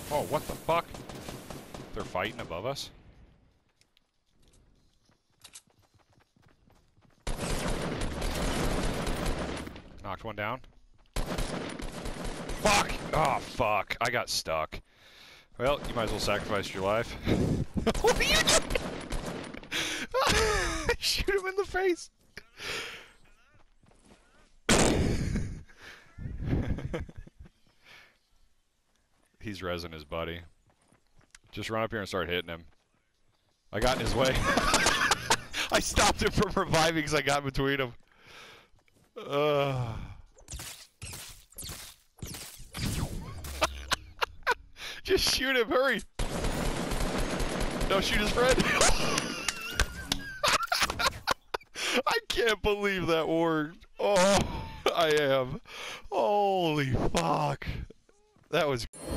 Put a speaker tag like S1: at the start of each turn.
S1: Oh, what the fuck? They're fighting above us? Knocked one down. Fuck! Oh, fuck. I got stuck. Well, you might as well sacrifice your life. What are you doing? Shoot him in the face! He's rezzing his buddy. Just run up here and start hitting him. I got in his way. I stopped him from reviving because I got between them. Just shoot him, hurry! No, shoot his friend! I can't believe that worked. Oh, I am. Holy fuck. That was...